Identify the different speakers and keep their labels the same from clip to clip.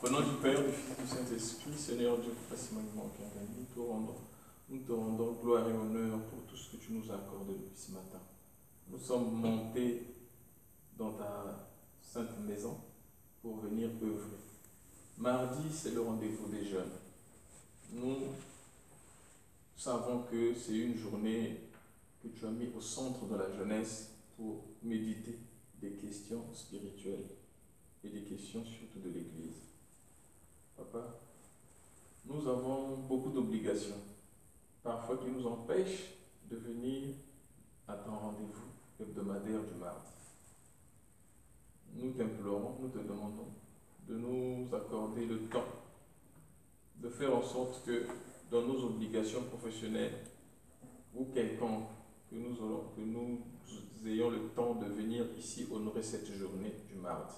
Speaker 1: Au nom du Père, du Fils et du Saint-Esprit, Seigneur Dieu, passionnément nous te rendons gloire et honneur pour tout ce que tu nous as accordé depuis ce matin. Nous sommes montés dans ta sainte maison pour venir œuvrer. Mardi, c'est le rendez-vous des jeunes. Nous savons que c'est une journée que tu as mis au centre de la jeunesse pour méditer des questions spirituelles et des questions surtout de l'Église. Papa, nous avons beaucoup d'obligations, parfois qui nous empêchent de venir à ton rendez-vous hebdomadaire du mardi. Nous t'implorons, nous te demandons de nous accorder le temps, de faire en sorte que dans nos obligations professionnelles ou quelconque, que nous ayons le temps de venir ici honorer cette journée du mardi.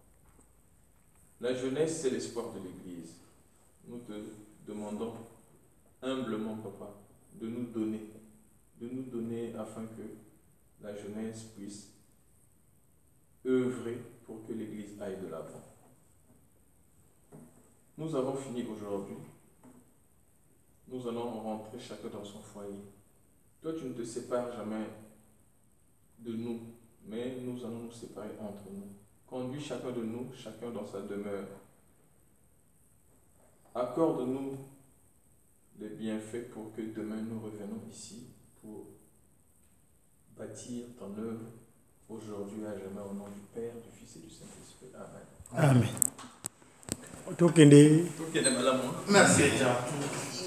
Speaker 1: La jeunesse, c'est l'espoir de l'Église. Nous te demandons humblement, Papa, de nous donner afin que la jeunesse puisse œuvrer pour que l'Église aille de l'avant. Nous avons fini aujourd'hui. Nous allons rentrer chacun dans son foyer. Toi, tu ne te sépares jamais de nous, mais nous allons nous séparer entre nous. Conduis chacun de nous, chacun dans sa demeure. Accorde-nous les bienfaits pour que demain nous revenons ici pour bâtir ton œuvre aujourd'hui à jamais au nom du Père, du Fils et du Saint-Esprit. Amen.
Speaker 2: Amen.
Speaker 1: Merci.